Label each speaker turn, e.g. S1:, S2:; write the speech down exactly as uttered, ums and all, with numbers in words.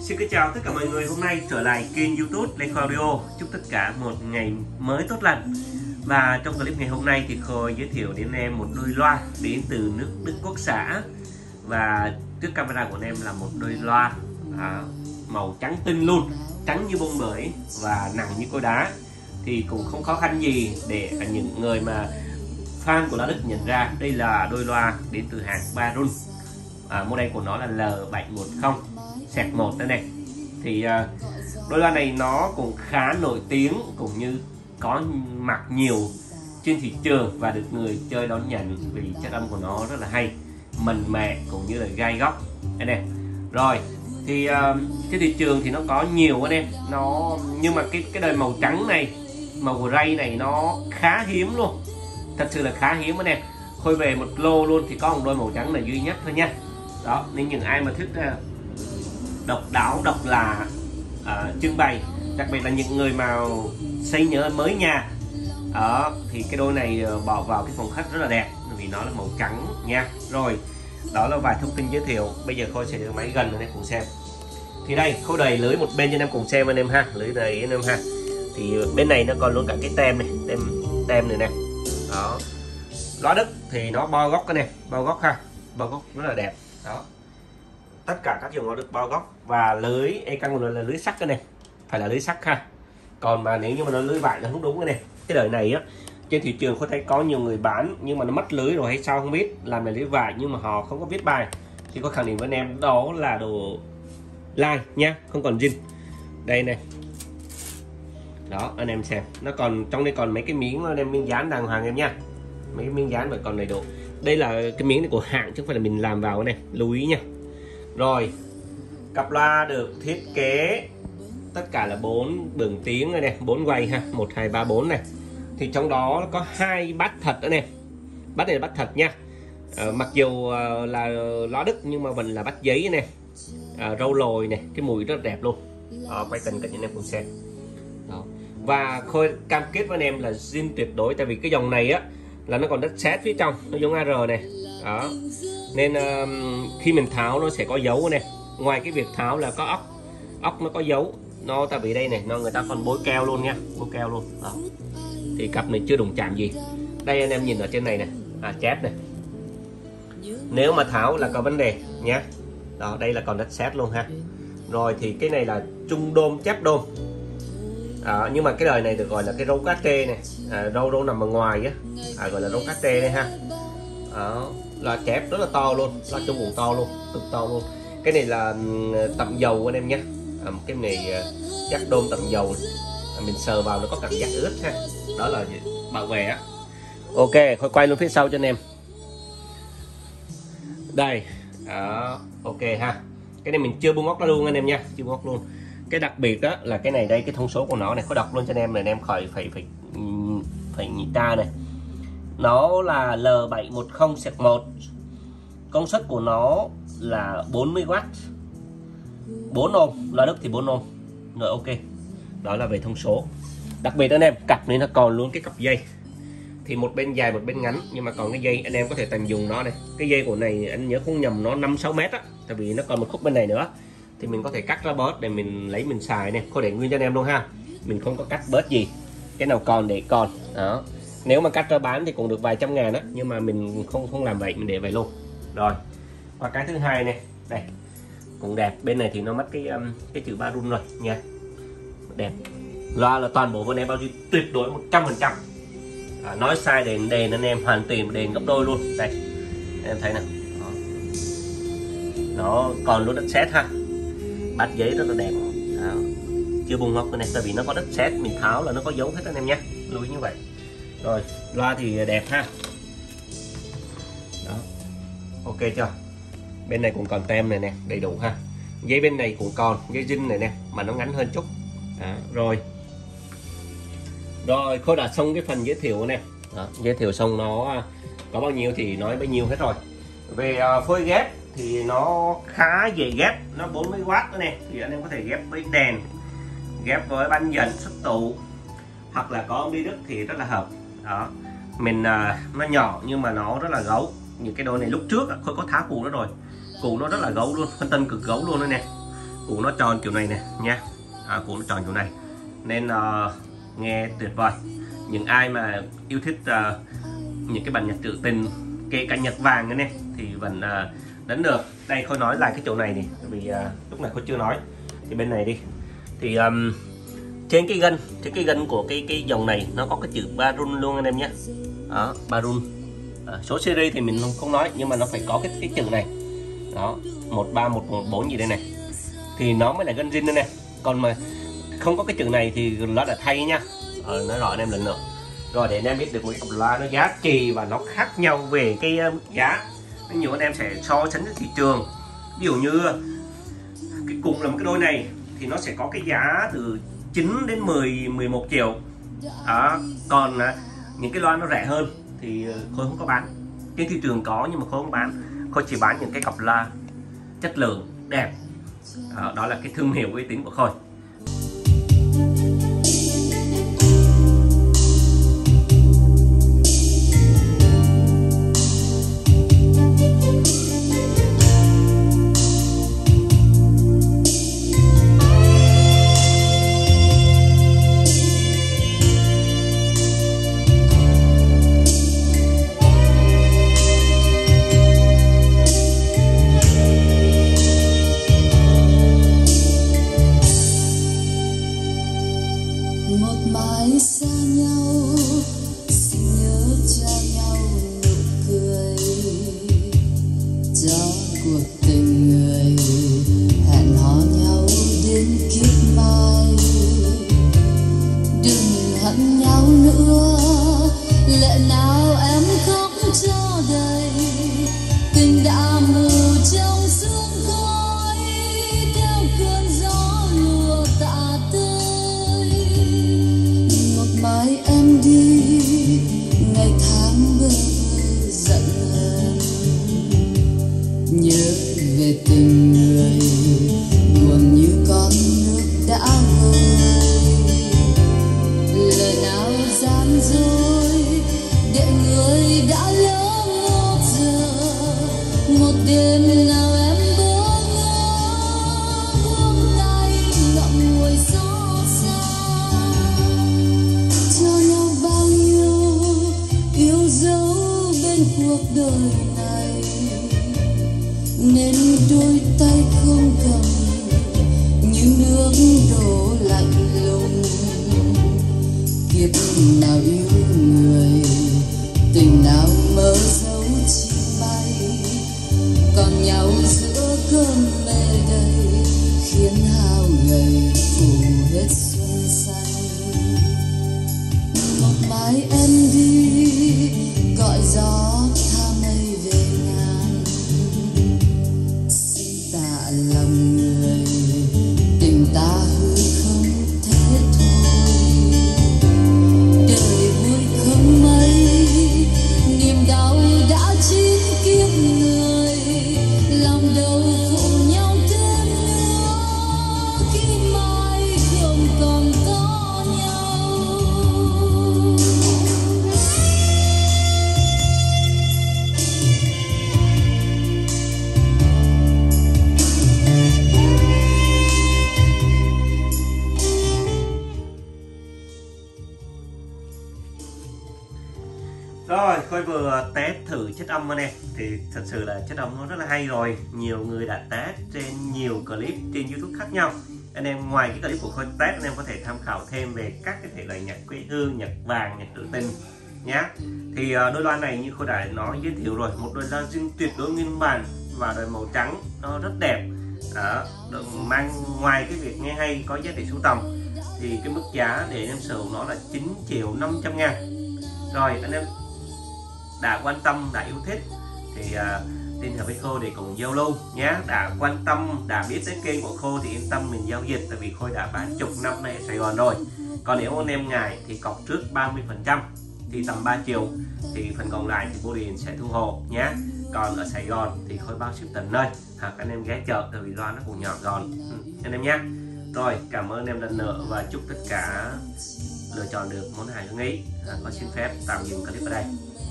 S1: Xin kính chào tất cả mọi người, hôm nay trở lại kênh YouTube Lê Khôi Audio. Chúc tất cả một ngày mới tốt lành. Và trong clip ngày hôm nay thì Khôi giới thiệu đến em một đôi loa đến từ nước Đức Quốc xã. Và trước camera của em là một đôi loa à, màu trắng tinh luôn, trắng như bông bưởi và nặng như cối đá. Thì cũng không khó khăn gì để những người mà fan của loa Đức nhận ra đây là đôi loa đến từ hãng Barun. À, model của nó là L bảy một không một đây này. Thì uh, đôi loa này nó cũng khá nổi tiếng cũng như có mặt nhiều trên thị trường và được người chơi đón nhận vì chất âm của nó rất là hay, mần mẹ cũng như là gai góc đây này. Rồi thì uh, trên thị trường thì nó có nhiều anh em, nó nhưng mà cái cái đời màu trắng này, màu gray này nó khá hiếm luôn, thật sự là khá hiếm anh em. Khôi về một lô luôn thì có một đôi màu trắng là duy nhất thôi nha. Đó, nên những ai mà thích uh, độc đáo, độc lạ, uh, trưng bày, đặc biệt là những người mà xây nhớ mới nhà đó, thì cái đôi này uh, bỏ vào cái phòng khách rất là đẹp vì nó là màu trắng nha. Rồi đó là vài thông tin giới thiệu. Bây giờ Khôi sẽ đưa máy gần anh em cùng xem. Thì đây Khôi đầy lưới một bên cho anh em cùng xem anh em ha, lưới đầy anh em ha. Thì bên này nó còn luôn cả cái tem này, tem tem này nè. Đó, loa Đức thì nó bao góc cái này, bao góc ha, bao góc rất là đẹp. Đó, tất cả các dòng loa Đức bao góc và lưới e căng là lưới sắt cái này, phải là lưới sắt ha. Còn mà nếu như mà nó lưới vải nó không đúng cái này. Cái đời này á trên thị trường có thấy có nhiều người bán nhưng mà nó mất lưới rồi hay sao không biết, làm này lưới vải nhưng mà họ không có viết bài. Thì có khẳng định với anh em đó là đồ lai nha, không còn zin. Đây này, đó anh em xem, nó còn trong đây còn mấy cái miếng anh em miếng dán đàng hoàng em nha, mấy cái miếng dán vẫn còn đầy đủ. Đây là cái miếng này của hãng chứ không phải là mình làm vào cái này, lưu ý nha. Rồi cặp loa được thiết kế tất cả là bốn đường tiếng này, này bốn quay ha, một hai ba bốn này. Thì trong đó có hai bát thật đó nè, bát này là bát thật nha. À, mặc dù uh, là loa Đức nhưng mà vẫn là bát giấy này, à, râu lồi này, cái mùi rất đẹp luôn. Đó, quay cận cận anh em cùng xem. Đó. Và Khôi cam kết với anh em là zin tuyệt đối, tại vì cái dòng này á là nó còn đất sét phía trong, nó giống a rờ này. Đó, nên uh, khi mình tháo nó sẽ có dấu này. Ngoài cái việc tháo là có ốc, ốc nó có dấu, nó tại vì đây này, nó người ta còn bôi keo luôn nha, bôi keo luôn. Đó, thì cặp này chưa đụng chạm gì. Đây anh em nhìn ở trên này này, à, chép này, nếu mà tháo là có vấn đề nhé. Đó, đây là còn đất sét luôn ha. Rồi thì cái này là trung đôm chép đôm. À, nhưng mà cái đời này được gọi là cái râu cá trê này, à, râu râu nằm ở ngoài á, à, gọi là râu cá trê đây ha. Đó, là chép rất là to luôn, là trung cũng to luôn, cực to luôn. Cái này là tầm dầu anh em nhé. À, cái này chắc đôm tầm dầu này. À, mình sờ vào nó có cảm giác ướt ha, đó là bảo vệ á. Ok, Khôi quay luôn phía sau cho anh em. Đây, đó, ok ha. Cái này mình chưa buông ốc ra luôn anh em nha, chưa buông ốc luôn. Cái đặc biệt đó là cái này đây, cái thông số của nó này, có đọc luôn cho anh em này, anh em khỏi phải phải phải nhị ta này. Nó là L bảy một không một, công suất của nó là bốn mươi oát, bốn ôm, loa Đức thì bốn ôm. Rồi ok, đó là về thông số. Đặc biệt anh em, cặp này nó còn luôn cái cặp dây, thì một bên dài một bên ngắn, nhưng mà còn cái dây anh em có thể tận dụng nó này. Cái dây của này anh nhớ không nhầm nó năm sáu mét á, tại vì nó còn một khúc bên này nữa, thì mình có thể cắt ra bớt để mình lấy mình xài này. Có để nguyên cho anh em luôn ha, mình không có cắt bớt gì, cái nào còn để còn. Đó, nếu mà cắt ra bán thì cũng được vài trăm ngàn đó, nhưng mà mình không không làm vậy, mình để vậy luôn. Rồi, và cái thứ hai này, đây cũng đẹp. Bên này thì nó mất cái um, cái chữ Barun rồi nha, đẹp. Loa là toàn bộ bên em bao nhiêu tuyệt đối một trăm phần trăm. À, nói sai đền đền anh em hoàn tiền đền gấp đôi luôn. Đây em thấy nè, đó. Nó còn luôn đất sét ha, bát giấy rất là đẹp. Đó, chưa bung ngóc cái này, tại vì nó có đất sét, mình tháo là nó có dấu hết anh em nhé, lưu ý như vậy. Rồi loa thì đẹp ha. Đó, ok chưa. Bên này cũng còn tem này nè, đầy đủ ha. Dây bên này cũng còn dây zin này nè, mà nó ngắn hơn chút. Đó, rồi rồi Khôi đã xong cái phần giới thiệu này. Đó, giới thiệu xong nó có bao nhiêu thì nói bấy nhiêu hết rồi. Về uh, phôi ghép thì nó khá dễ ghép, nó bốn mươi oát nữa nè, thì anh em có thể ghép với đèn, ghép với banh dần xuất tụ, hoặc là có đi Đức thì rất là hợp. Đó, mình uh, nó nhỏ nhưng mà nó rất là gấu. Những cái đôi này lúc trước Khôi có tháo cù nó rồi, cù nó rất là gấu luôn, phân tân cực gấu luôn đây nè. củ nó tròn kiểu này nè nha, à, củ nó tròn kiểu này nên uh, nghe tuyệt vời. Những ai mà yêu thích uh, những cái bản nhạc trữ tình, kể cả nhạc vàng anh em thì vẫn uh, đánh được. Đây Khôi nói lại cái chỗ này nè, vì uh, lúc này Khôi chưa nói. Thì bên này đi, thì um, trên cái gân, trên cái gân của cái cái dòng này nó có cái chữ Barun luôn anh em nhé. Đó, Barun. À, số series thì mình không nói, nhưng mà nó phải có cái cái chữ này. Đó, một ba một một bốn gì đây này. Thì nó mới là gân zin đây này. Còn mà không có cái chữ này thì nó là thay nha. Ờ, nói rõ anh em lần nữa. Rồi để anh em biết được một cái cặp loa nó giá trị và nó khác nhau về cái uh, giá. Nhiều anh em sẽ so sánh với thị trường. Ví dụ như cái cùng là một cái đôi này thì nó sẽ có cái giá từ chín đến mười, mười một triệu. Đó. Còn uh, những cái loa nó rẻ hơn thì Khôi không có bán. Trên thị trường có nhưng mà Khôi không bán. Khôi chỉ bán những cái cặp loa chất lượng đẹp. Đó, đó là cái thương hiệu uy tín của Khôi.
S2: Một mái xa nhau, xin nhớ cho nhau nụ cười, cho cuộc tình người hẹn hò nhau đến kiếp mai. Đừng hận nhau nữa, lệ nào em khóc cho đời, tình đã mù trong sương khói, theo cơn gió lùa tạ tơi. Một mai em đi, ngày tháng bơ vơ giận hờn, nhớ về tình người buồn như con nước đã vơi. Lời nào gian dối để người đã lỡ ngốc giờ, một đêm nào em bỡ ngỡ buông tay ngậm ngùi xót xa. Cho nhau bao nhiêu yêu dấu bên cuộc đời này, nên đôi tay không cầm những nước đổ lạnh lùng. Kiếp nào yêu người, tình nào mơ dấu chim bay, còn nhau giữa cơn mê đầy, khiến hao gầy phủ hết xuân xanh. Một mai em đi, gọi gió tha mây về ngàn, xin tạ lòng người, tình ta hư không thế thôi. Đời vui không mấy, niềm đau đã chín kiếp người, lòng đâu phụ nhau thêm nữa, khi mai không còn có nhau.
S1: Rồi, Khôi vừa test thử chất âm anh em. Thì thật sự là chất âm nó rất là hay rồi. Nhiều người đã test trên nhiều clip trên YouTube khác nhau. Anh em ngoài cái clip của Khôi test, anh em có thể tham khảo thêm về các cái thể loại nhạc quê hương, nhạc vàng, nhạc trữ tình nhá. Thì đôi loa này như Khôi đã nói giới thiệu rồi, một đôi loa zin tuyệt đối nguyên bản và đôi màu trắng nó rất đẹp. Đó, mang ngoài cái việc nghe hay có giá trị sưu tầm thì cái mức giá để anh em sở hữu nó là chín triệu năm trăm ngàn. Rồi anh em đã quan tâm, đã yêu thích thì uh, liên hệ với Khôi để cùng giao lưu nhé. Đã quan tâm, đã biết tới kênh của Khôi thì yên tâm mình giao dịch, tại vì Khôi đã bán chục năm nay ở Sài Gòn rồi. Còn nếu anh em ngại thì cọc trước ba mươi phần trăm thì tầm ba triệu, thì phần còn lại thì bưu điện sẽ thu hộ nhé. Còn ở Sài Gòn thì Khôi bao ship tận nơi, hoặc anh em ghé chợ tại vì loa nó cũng nhỏ gọn ừ, anh em nhé. Rồi cảm ơn anh em lần nữa và chúc tất cả lựa chọn được món hàng ưng ý. À, có xin phép tạm dừng clip ở đây.